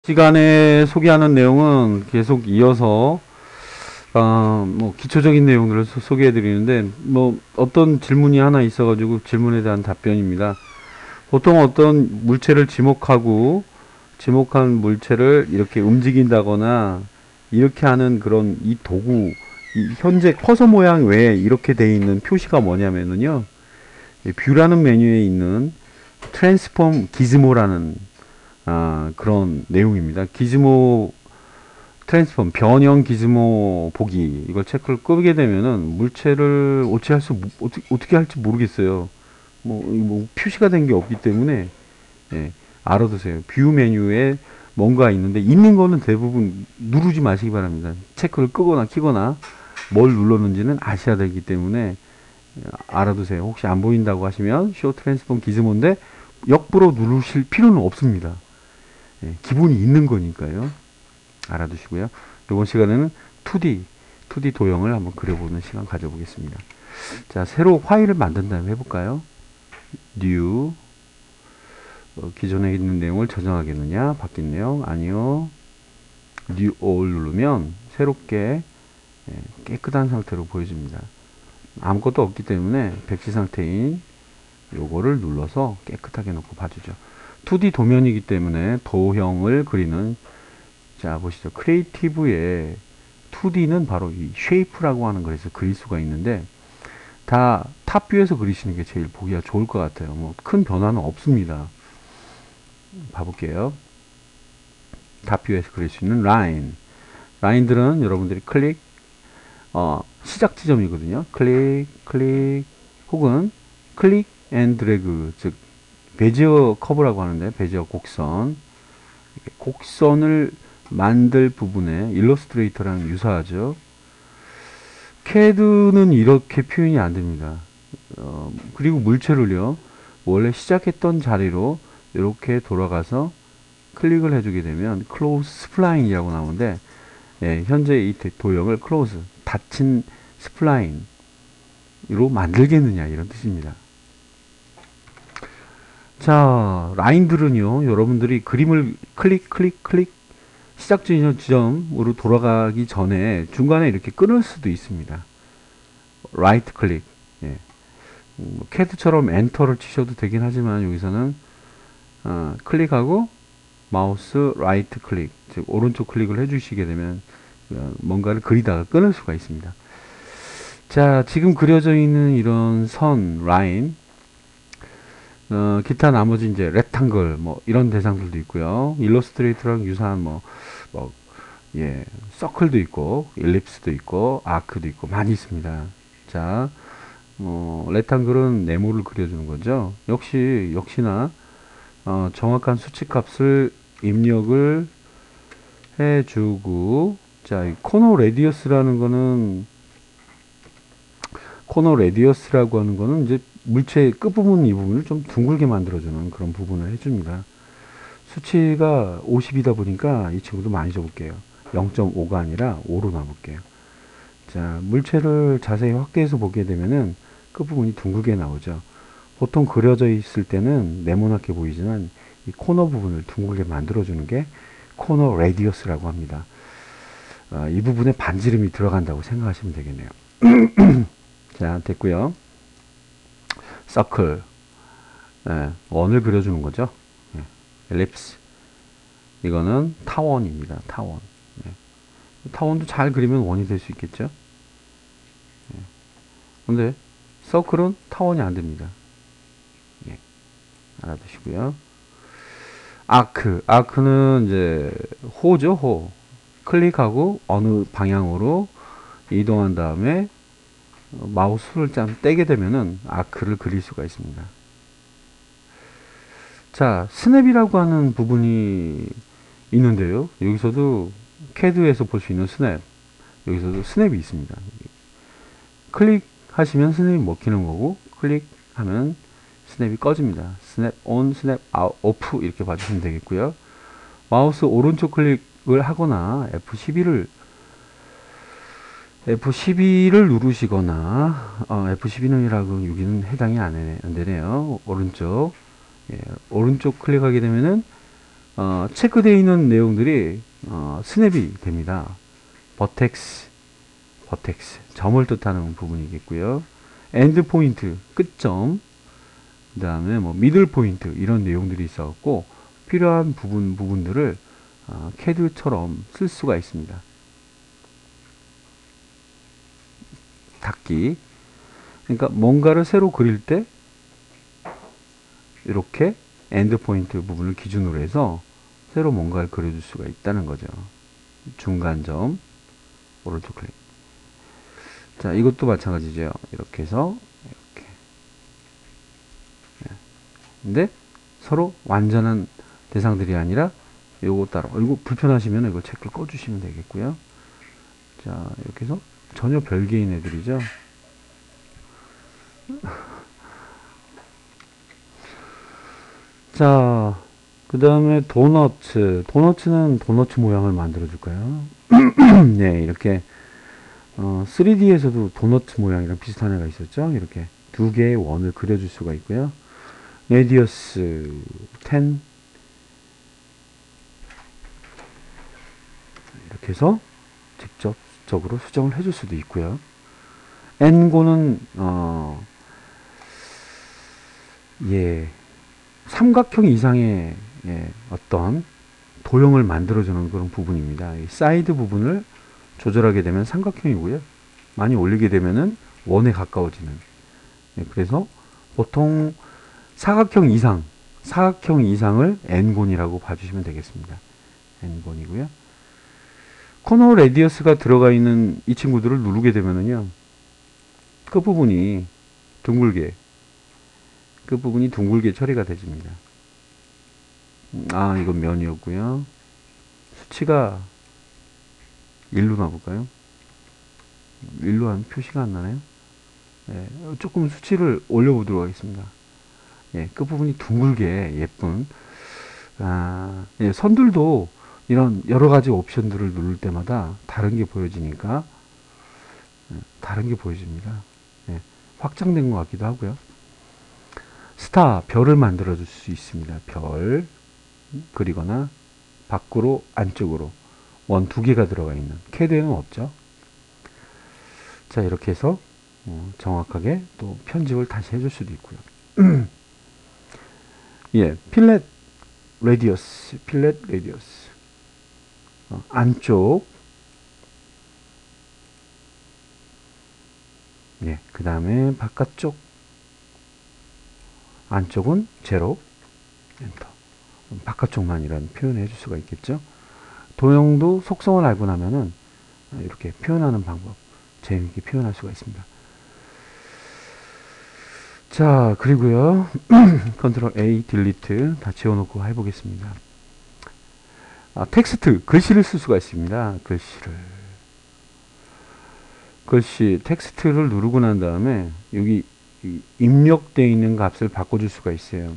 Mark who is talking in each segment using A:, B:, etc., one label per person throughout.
A: 시간에 소개하는 내용은 계속 이어서 뭐 기초적인 내용들을 소개해 드리는데, 뭐 어떤 질문이 하나 있어 가지고 질문에 대한 답변입니다. 보통 어떤 물체를 지목한 물체를 이렇게 움직인다거나 이렇게 하는 그런 이 도구, 이 현재 커서 모양 외에 이렇게 돼 있는 표시가 뭐냐면은요, 이 뷰라는 메뉴에 있는 트랜스폼 기즈모라는 그런 내용입니다. 기즈모 트랜스폼 변형 기즈모 보기, 이걸 체크를 끄게 되면은 물체를 어떻게 할지 모르겠어요. 뭐 표시가 된 게 없기 때문에, 예, 알아두세요. 뷰 메뉴에 뭔가 있는데, 있는 거는 대부분 누르지 마시기 바랍니다. 체크를 끄거나 키거나 뭘 눌렀는지는 아셔야 되기 때문에 알아두세요. 혹시 안 보인다고 하시면 쇼 트랜스폼 기즈모인데 역부로 누르실 필요는 없습니다. 예, 기본이 있는 거니까요. 알아두시고요. 이번 시간에는 2D 도형을 한번 그려보는 시간 가져보겠습니다. 자, 새로 파일을 만든 다음에 해볼까요? New, 기존에 있는 내용을 저장하겠느냐? 바뀐 내용? 아니요. New All 누르면 새롭게, 깨끗한 상태로 보여집니다. 아무것도 없기 때문에 백지 상태인 요거를 눌러서 깨끗하게 놓고 봐주죠. 2D 도면이기 때문에 도형을 그리는, 자 보시죠. 크리에이티브에 2D는 바로 이 쉐이프라고 하는 거에서 그릴 수가 있는데, 다 탑뷰에서 그리시는 게 제일 보기가 좋을 것 같아요. 뭐 큰 변화는 없습니다. 봐볼게요. 탑뷰에서 그릴 수 있는 라인들은 여러분들이 클릭, 시작 지점이거든요. 클릭 혹은 클릭 앤 드래그, 즉 베지어 커브라고 하는데, 베지어 곡선을 만들 부분에 일러스트레이터랑 유사하죠. 캐드는 이렇게 표현이 안 됩니다. 그리고 물체를요, 원래 시작했던 자리로 이렇게 돌아가서 클릭을 해주게 되면 close spline이라고 나오는데, 예, 현재 이 도형을 close, 닫힌 스플라인으로 만들겠느냐, 이런 뜻입니다. 자, 라인들은요, 여러분들이 그림을 클릭 시작 지점으로 돌아가기 전에 중간에 이렇게 끊을 수도 있습니다. 라이트 클릭, 예. 캐드처럼 엔터를 치셔도 되긴 하지만, 여기서는 클릭하고 마우스 라이트 클릭, 즉 오른쪽 클릭을 해주시게 되면 뭔가를 그리다가 끊을 수가 있습니다. 자, 지금 그려져 있는 이런 선, 라인, 기타 나머지 이제 렉탱글 뭐 이런 대상들도 있고요. 일러스트레이터랑 유사한 예, 서클도 있고 일립스도 있고 아크도 있고 많이 있습니다. 자, 렉탱글은 네모를 그려주는 거죠. 역시나 정확한 수치값을 입력을 해주고, 자, 이 코너 레디어스라고 하는 거는 이제 물체의 끝부분, 이 부분을 좀 둥글게 만들어주는 그런 부분을 해줍니다. 수치가 50이다 보니까 이 친구도 많이 줘볼게요. 0.5가 아니라 5로 놔볼게요. 자, 물체를 자세히 확대해서 보게 되면은 끝부분이 둥글게 나오죠. 보통 그려져 있을 때는 네모나게 보이지만 이 코너 부분을 둥글게 만들어주는 게 코너 레디어스라고 합니다. 이 부분에 반지름이 들어간다고 생각하시면 되겠네요. 자, 됐고요. 서클, 원을 그려주는 거죠. 엘립스, 이거는 타원입니다. 타원. 타원도 잘 그리면 원이 될 수 있겠죠. 근데 서클은 타원이 안 됩니다. 알아두시고요. 아크는 이제 호죠, 호. 클릭하고 어느 방향으로 이동한 다음에 마우스를 좀 떼게 되면은 아크를 그릴 수가 있습니다. 자, 스냅이라고 하는 부분이 있는데요. 여기서도 캐드에서 볼 수 있는 스냅, 여기서도 스냅이 있습니다. 클릭하시면 스냅이 먹히는 거고, 클릭하면 스냅이 꺼집니다. 스냅 온, 스냅 아웃, 오프, 이렇게 봐주시면 되겠고요. 마우스 오른쪽 클릭을 하거나 F12를 누르시거나, F12는이라고 여기는 해당이 안 되네요. 오른쪽, 오른쪽 클릭하게 되면은 체크되어 있는 내용들이 스냅이 됩니다. 버텍스, 점을 뜻하는 부분이겠고요. 엔드 포인트, 끝점, 그 다음에 뭐 미들 포인트 이런 내용들이 있어갖고 필요한 부분들을 캐드처럼 쓸 수가 있습니다. 닫기. 그러니까 뭔가를 새로 그릴 때 이렇게 엔드 포인트 부분을 기준으로 해서 새로 뭔가를 그려줄 수가 있다는 거죠. 중간점, 오른쪽 클릭. 자, 이것도 마찬가지죠. 이렇게 해서 이렇게. 근데 서로 완전한 대상들이 아니라 요거 따로. 이거 불편하시면 이거 체크를 꺼주시면 되겠고요. 자, 이렇게 해서 전혀 별개인 애들이죠. 자, 그 다음에 도너츠는 도너츠 모양을 만들어 줄까요? 네, 이렇게 3D에서도 도너츠 모양이랑 비슷한 애가 있었죠. 이렇게 두 개의 원을 그려줄 수가 있고요. 레디어스 10 이렇게 해서 직접적으로 수정을 해줄 수도 있고요. N고는 삼각형 이상의 어떤 도형을 만들어주는 그런 부분입니다. 이 사이드 부분을 조절하게 되면 삼각형이고요. 많이 올리게 되면은 원에 가까워지는. 그래서 보통 사각형 이상을 N곤이라고 봐주시면 되겠습니다. N곤이고요. 코너 레디어스가 들어가 있는 이 친구들을 누르게 되면은요, 그 부분이 둥글게 처리가 되집니다. 이건 면이었고요. 수치가 1로 나볼까요? 1로 한 표시가 안 나네요. 조금 수치를 올려보도록 하겠습니다. 끝부분이 둥글게 예쁜, 선들도 이런 여러가지 옵션들을 누를 때마다 다른 게 보여지니까, 다른 게 보여집니다. 확장된 것 같기도 하고요. 스타, 별을 만들어 줄 수 있습니다. 별 그리거나 밖으로 안쪽으로 원 두 개가 들어가 있는. 캐드에는 없죠. 자, 이렇게 해서 정확하게 또 편집을 다시 해줄 수도 있고요. 필렛 레디어스 안쪽, 그 다음에 바깥쪽, 안쪽은 제로, 엔터. 바깥쪽만 이런 표현을 해줄 수가 있겠죠. 도형도 속성을 알고 나면은 이렇게 표현하는 방법 재미있게 표현할 수가 있습니다. 자, 그리고요 컨트롤 A 딜리트 다 지워놓고 해보겠습니다. 텍스트, 글씨를 쓸 수가 있습니다. 텍스트를 누르고 난 다음에 여기 입력되어 있는 값을 바꿔줄 수가 있어요.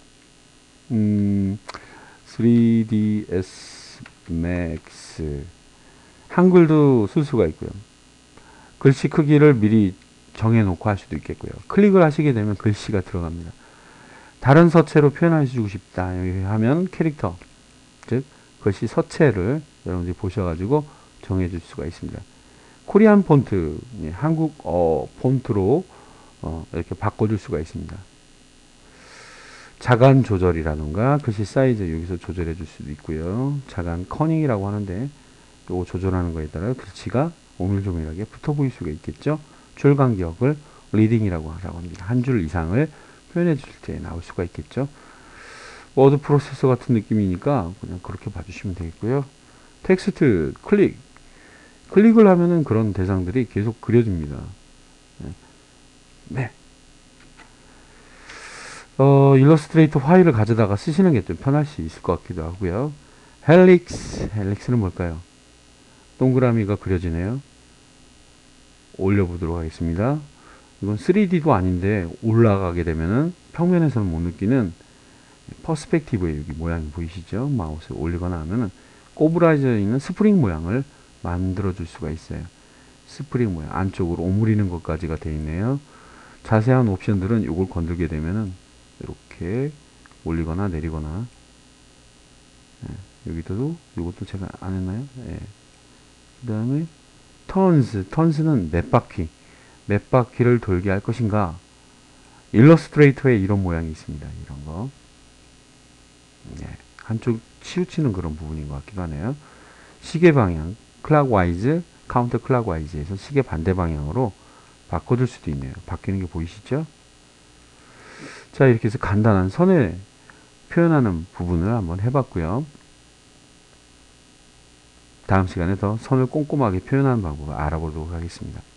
A: 3ds max 한글도 쓸 수가 있고요. 글씨 크기를 미리 정해놓고 할 수도 있겠고요. 클릭을 하시게 되면 글씨가 들어갑니다. 다른 서체로 표현해주고 싶다 하면 캐릭터, 즉 글씨 서체를 여러분들이 보셔가지고 정해줄 수가 있습니다. 코리안 폰트, 한국어 폰트로 이렇게 바꿔줄 수가 있습니다. 자간 조절이라든가 글씨 사이즈 여기서 조절해 줄 수도 있고요. 자간 커닝이라고 하는데 또 조절하는 거에 따라 글씨가 오밀조밀하게 붙어 보일 수가 있겠죠. 줄 간격을 리딩이라고 하라고 합니다. 한 줄 이상을 표현해 줄 때 나올 수가 있겠죠. 워드 프로세서 같은 느낌이니까 그냥 그렇게 봐주시면 되겠고요. 텍스트 클릭을 하면은 그런 대상들이 계속 그려집니다. 일러스트레이터 파일을 가져다가 쓰시는 게 좀 편할 수 있을 것 같기도 하고요. 헬릭스는 뭘까요? 동그라미가 그려지네요. 올려보도록 하겠습니다. 이건 3D도 아닌데 올라가게 되면은 평면에서는 못 느끼는 퍼스펙티브의 여기 모양이 보이시죠? 마우스를 올리거나 하면은 꼬부라져 있는 스프링 모양을 만들어 줄 수가 있어요. 스프링 모양 안쪽으로 오므리는 것까지가 되어 있네요. 자세한 옵션들은 이걸 건들게 되면은 이렇게 올리거나 내리거나 여기도 이것도 제가 안 했나요? 예. 그 다음에 턴스는 몇 바퀴를 돌게 할 것인가. 일러스트레이터에 이런 모양이 있습니다. 이런 거. 예. 한쪽 치우치는 그런 부분인 것 같기도 하네요. 시계 방향, 클락와이즈, 카운터 클락와이즈에서 시계 반대 방향으로 바꿔줄 수도 있네요. 바뀌는 게 보이시죠? 자, 이렇게 해서 간단한 선을 표현하는 부분을 한번 해봤고요. 다음 시간에 더 선을 꼼꼼하게 표현하는 방법을 알아보도록 하겠습니다.